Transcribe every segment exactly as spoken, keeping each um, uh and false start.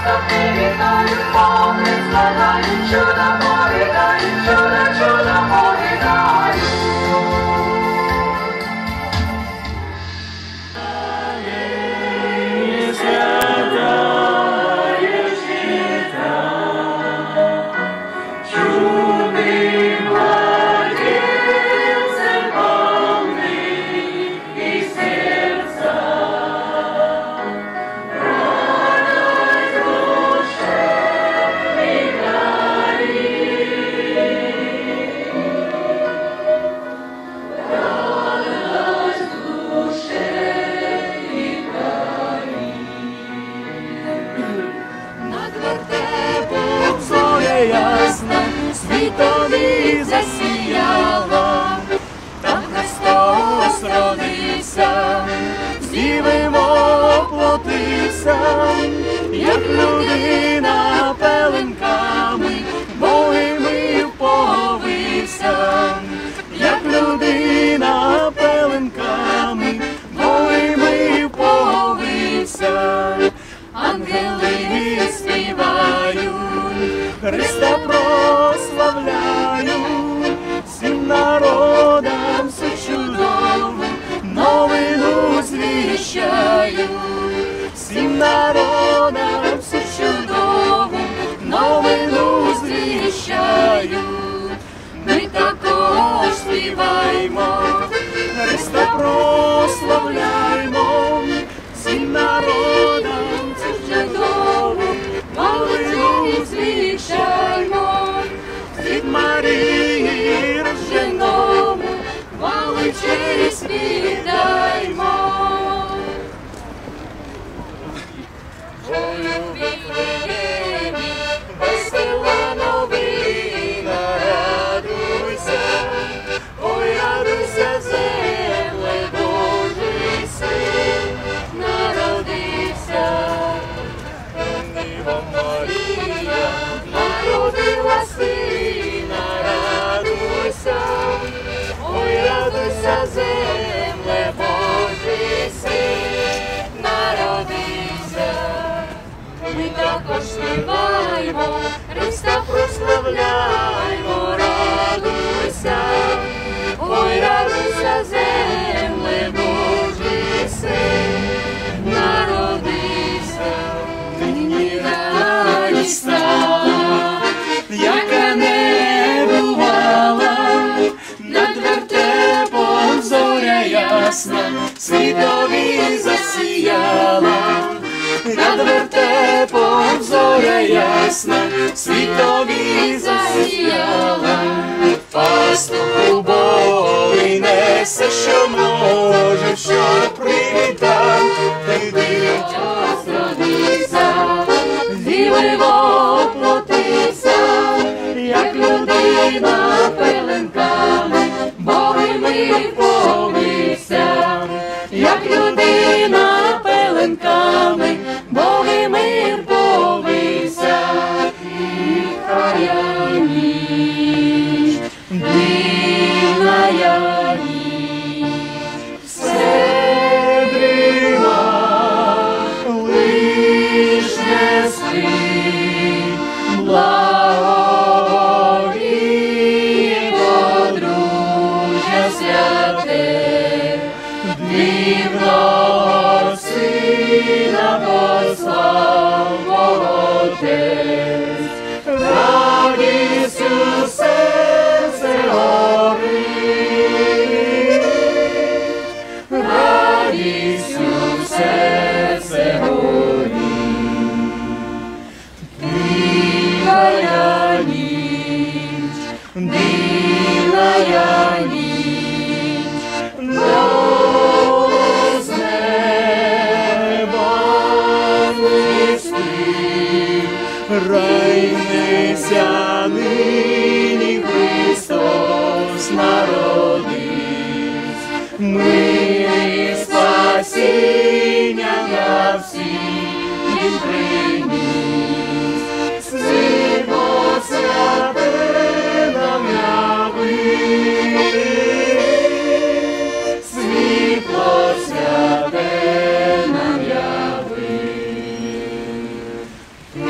світові засіяла, там Христос родився, з Діви воплотився, як людина пеленками, богими вповився, як людина пеленками, богими вповився, ангели співають, Христа прославляю, всім народам всю чудову новину звіщаю, всім народам всю чудову новину звіщаю. Ми також співаємо, Христа прославляймо, всім народам всю чудову новину звіщаймо. Від Марії рожденому хвали честь віддаймо. Ой, у Віфлеємі весела новина, радуйся, ой, радуйся, земле, Божий син народився. Діва Марія народила сина, радуйся, ой, радуйся, земле, Божий син народився. Ми також співаємо, Христа прославляймо, радуйся, ой, радуйся, земле, Божий син народився. Нині радість стала, яка не бувала, над вертепом зоря ясна, світові засіяла, над вертепом зоря ясна, світові засіяла. Пастуху Божий несе, що може, що привітав, ти дитя зродився, Діви воплотився, як людина пеленками, богими вповився, як людина пеленками, богими вповився. Тихая ніч, дивная ніч, все дріма, лиш не спить, благовіє подружжя святе, дивного сина послав Отець, радість у серце горить, радість у серце горить. Дивная ніч, дивная ніч, голос неба нести, райнися нині Христос народився, мир і спасіння на всі Він приніс, світло святе нам явив, світло святе нам явив.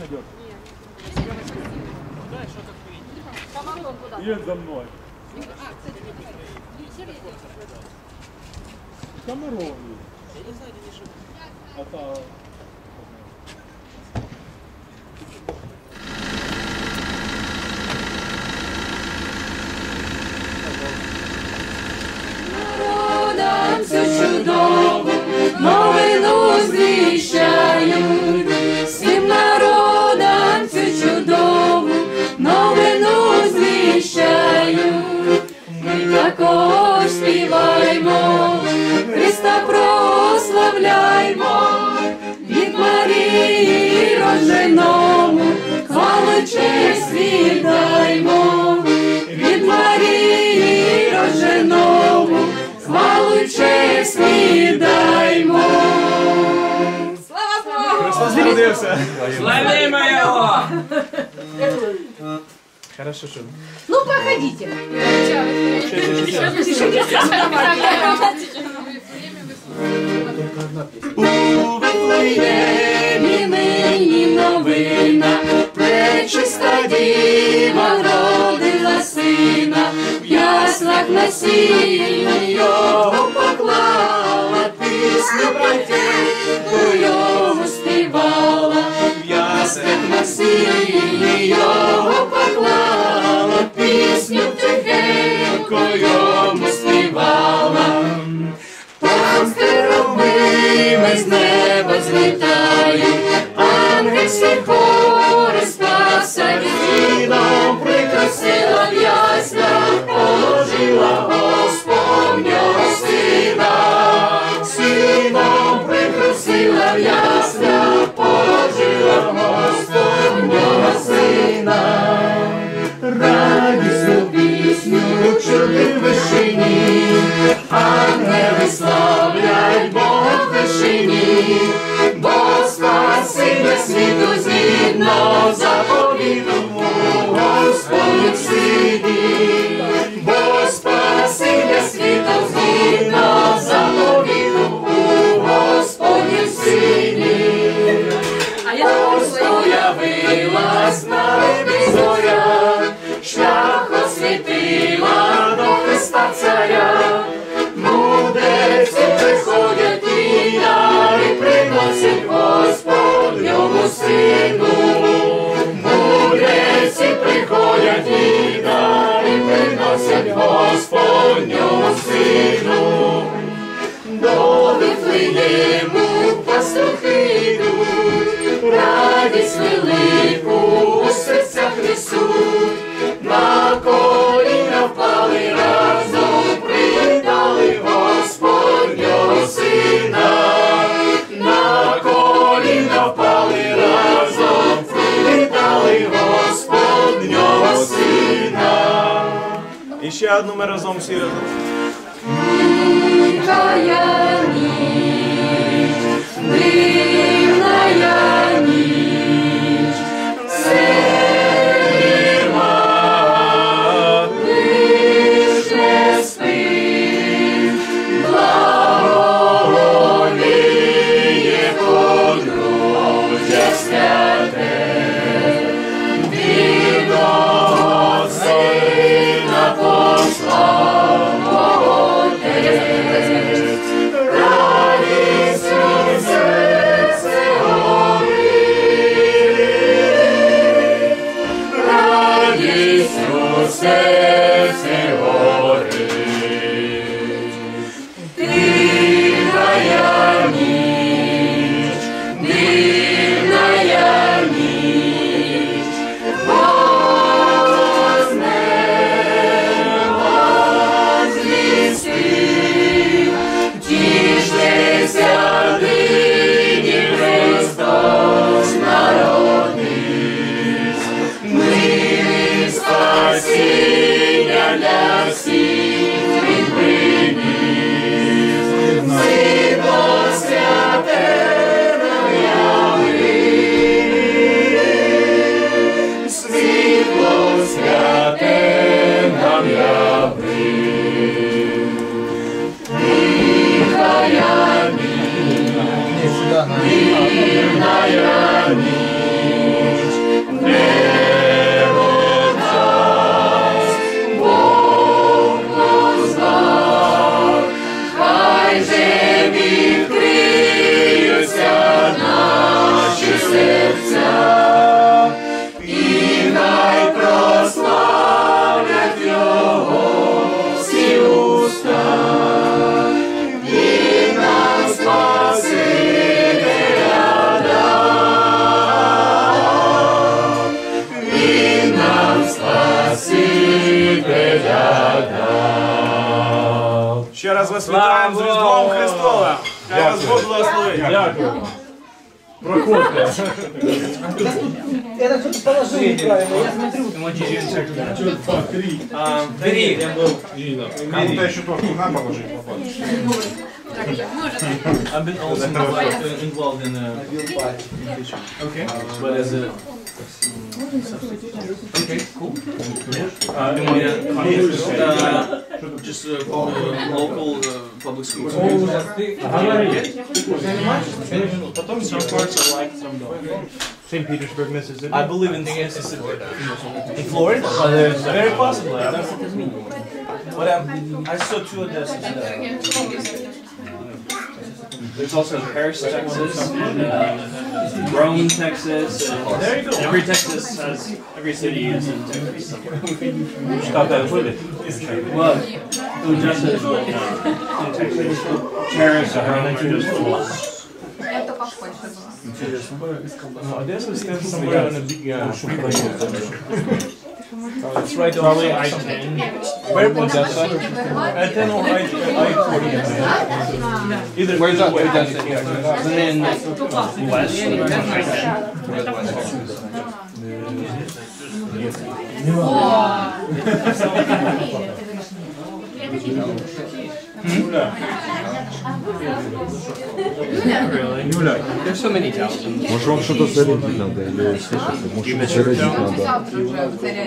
найдешь? Едь за мной. Комаров есть. Я не знаю, где они живут. Это... Народам всю чудову новину звіщають, всім народам цю чудову новину звіщають. Ми також співаймо, Христа прославляймо, від Марії рожденому хвалу честь віддаймо, від Марії рожденому хвалу честь віддаймо. Слава Богу! Христос народився! Славимо його! Хорошо, що? Ну, проходите. У Вифлеємі нині новина, пречиста діва родила сина, в яслах на сіні його поклала, пісню братєву йому співала, в яслах на сіні його поклала, пісню тихенько йому співала. Там херовими з неба злітають, ангел всі хори спаса дітям, прикрасила в яслах, положила Господнього сина, сином прикрасила в яслах, положила Господнього сина. Радісну пісню чути в вишині, ангели славлять Бога в вишині, бо спасіння світу згідно заповіту у Господнім сині, бо спасіння світу згідно заповіту у Господнім сині. Ось появилась на небі зоря, шлях освітила до Христа царя. Мудреці приходять і дари приносять Господньому сину. Мудреці приходять і дари приносять Господньому сину. До Вифлеєму пастухи йдуть, радість велику у серцях несуть, на коліна впали разом, привітали Господнього сина, на коліна впали разом, привітали Господнього сина. І ще одну ми разом всі разом. Дивная ніч, дивная ніч, зима, лиш не спить, благовіє подружжя святе, бідного сина послав Отець. Радістю вас вітаємо з Різдвом Христовим! Хай вас Бог благословить! Дякую. Проходьте. Я так тут положил неправильно, я смотрю. Бери. Кому-то еще тоже туда положить. I've been also involved in a okay, but as a okay, cool. Uh, just uh, for the local uh, public schools. Some parts are like some don't. Saint Petersburg, Mississippi. I believe in Mississippi. In Florida? Very possibly. But um, I saw two Odessas there. There's also Paris, Texas, and uh, Rome, Texas. And there you go. Every Texas has, every city is in Texas somewhere. Well, Odessa is well known in Texas. Paris, Rome are just full. Я только в Польше была. Odessa stands somewhere on a big uh, It's right on probably the I ten. Where was Odessa? I ten or I forty. Either Where's that? way. Odessa? And then west. There's so many towns. Может, вам что-то зарядить надо или слышите? Может, зарядить надо? Завтра уже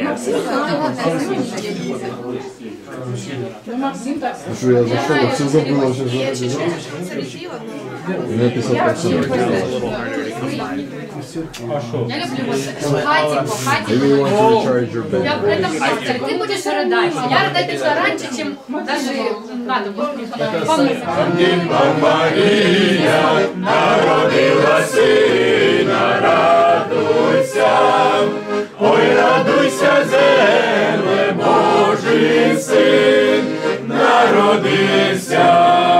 Что я зашел, все забыла уже зарядить. У меня пятьдесят процентов. Я люблю вот в хаті, по хаті. Maybe you want to recharge your Я battery. в этом авторе. Ты будешь рыдать. Я рыдать начала раньше, чем даже надо было. Марія народила сина, радуйся, ой, радуйся, земле, Божий син народився.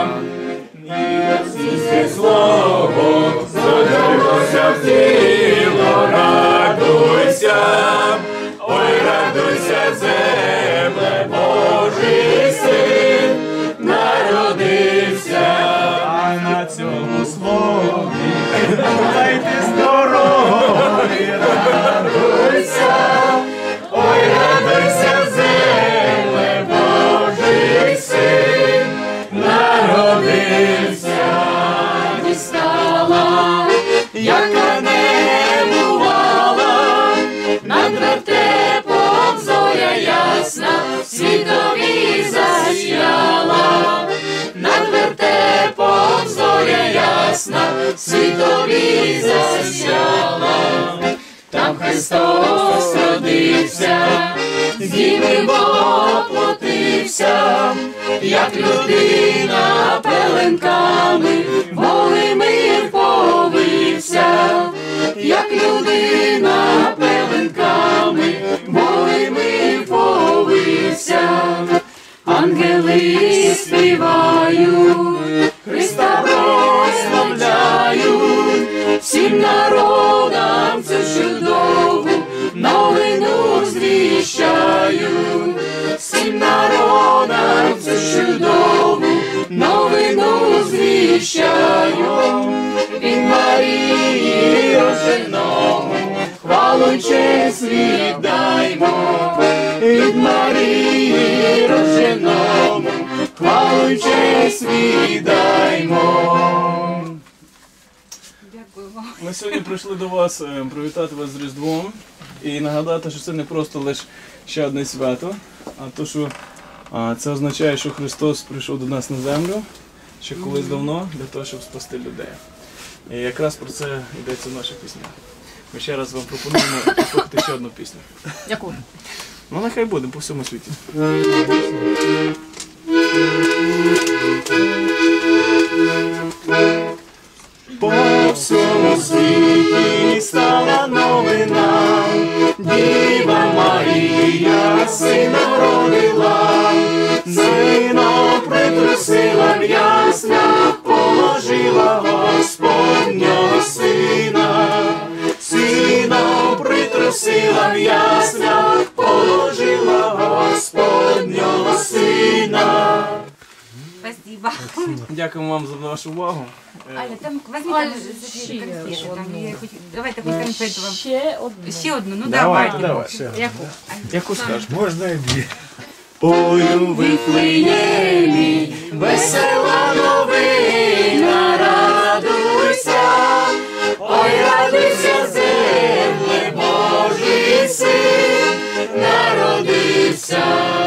Німецьке слово зодяглося в тіло, радуйся, ой, радуйся, земле, Божий син народився. А на цьому слові дайте здоров'я. Радуйся, ой, радуйся, земле, Божий син народився. Дістала, яка не бувала, над вертепом зоря ясна, світові засяяла. Над вертепом зоря ясна, світові засяяла. Там Христос родився, з діви воплотився, як людина пеленками голими повився, як людина пеленками голими повився. Ангели співають, Христа прославляють, всім народам цю чудову новину звіщають, всім народам цю чудову новину звіщають. Від Марії рожденому хвалу й честь віддаймо, від Марії рожденому хвалу й честь віддаймо. Ми сьогодні прийшли до вас е, привітати вас з Різдвом і нагадати, що це не просто лише ще одне свято, а то, що а, це означає, що Христос прийшов до нас на землю ще колись давно для того, щоб спасти людей. І якраз про це йдеться в наших піснях. Ми ще раз вам пропонуємо послухати ще одну пісню. Яку? Ну нехай буде по всьому світі. По всьому світі стала новина, Діва Марія сина родила, сина притрусила в яслах, положила Господнього сина, сина притрусила в яслах, положила Господнього сина. Без Спасибо. Дякуємо вам за вашу увагу. Е, Аля, там возьми там конфети. Там, я хоч- давайте хоч конфету вам. Ще одну. Ще одну, ну Давай, давайте. давай. Яку? Яку скажеш? Можна і дві. Ой, у Вифлеємі весела новина, радуйся, ой, радуйся, земле, Божий син народився.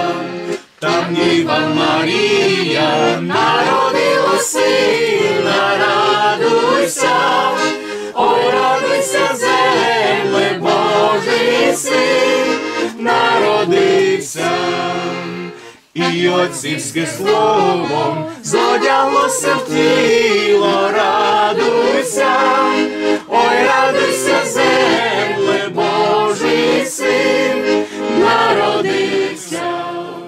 Там Діва Марія народила сина, радуйся, ой, радуйся, земле, Божий син народився. І отцівське словом зодяглося в тіло, радуйся, ой, радуйся, земле, Божий син народився.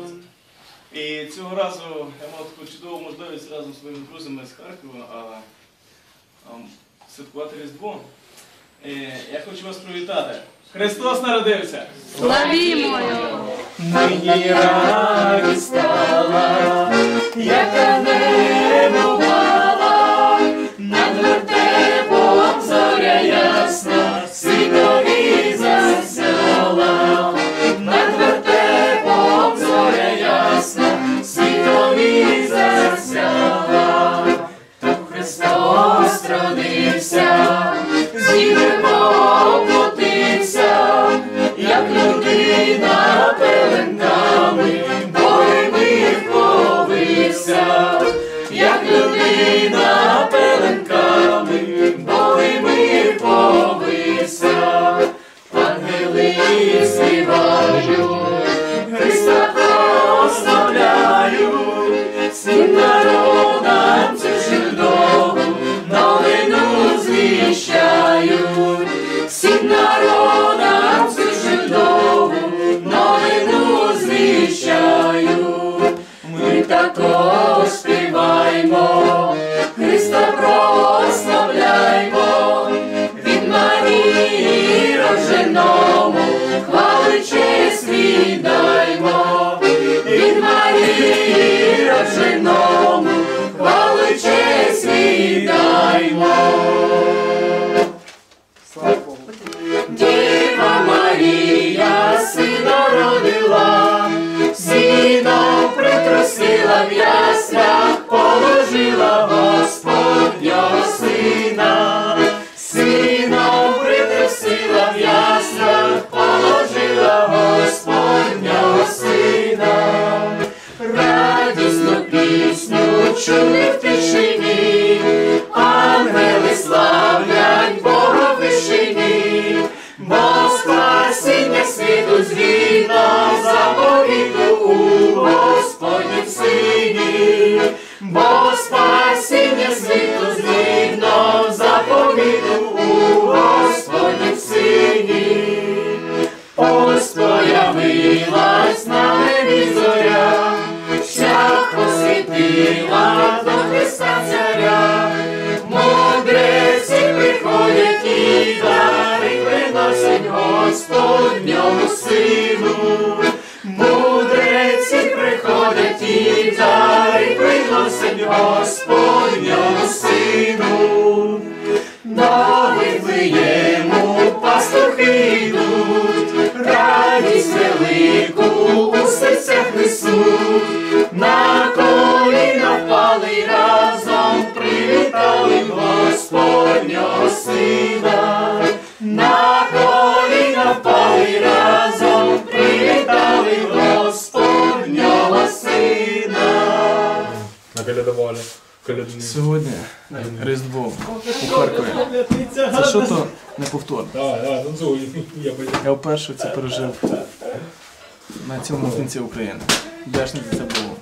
І цього разу я мав таку чудову можливість разом з своїми друзями з Харкова а, а, святкувати Різдво. І я хочу вас привітати. Христос народився! Славімо його! Нині радість стала, яка не бувала, над вертепом зоря ясна, світові засяла, над вертепом зоря ясна, світові засяла, там Христос родився, з Діви воплотився, як людина пеленками, богами вповився, як людина пеленками, богами вповився. Ангели співають, Христа прославляють, всім народам цю чудову новину звіщають, всім народам цю чудову новину звіщають. Ми також співаймо, Христа прославляймо, від Марії роженому хвали честь віддаймо, від Марії роженому хвали честь віддаймо. Діва Марія сина родила, сіном притрусила в яслях, положила Господнього сина, сіном притрусила в яслях, положила Господнього сина. Радісну пісню чули в тишині, ангели славлять Бога в вишині, бо спасіння світу згідно заповіту у Господнім Сині, бо спасіння світу згідно заповіту у Господнім Сині. Ось появилась на небі зоря, шлях освітила до Христа царя. Мудреці приходять і дари приносять Господньому Сину. Мудреці приходять і дари приносять Господньому Сину. До Вифлеєму пастухи йдуть, радість велику у серцях несуть. На коліна впали й разом привітали Господнього Сина. На коліна впали й разом привітали Господнього Сина. На колядували. Колядні. Сьогодні Різдво у Харкові. Це що то неповторне. Так, так, танцюй. Я бачу. Я вперше це пережив на цьому кінці України. Вдячний за це було.